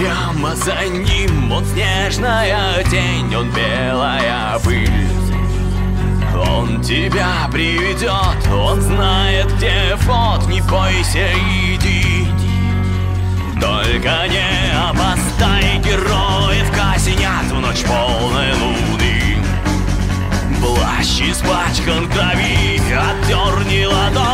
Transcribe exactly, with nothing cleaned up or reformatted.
Прямо за ним он снежная тень, он белая пыль. Он тебя приведет, он знает, где вход, не бойся, иди. Только не опоздай, героев казнят в ночь полной луны. Плащ испачкан в крови, отдерни ладонь.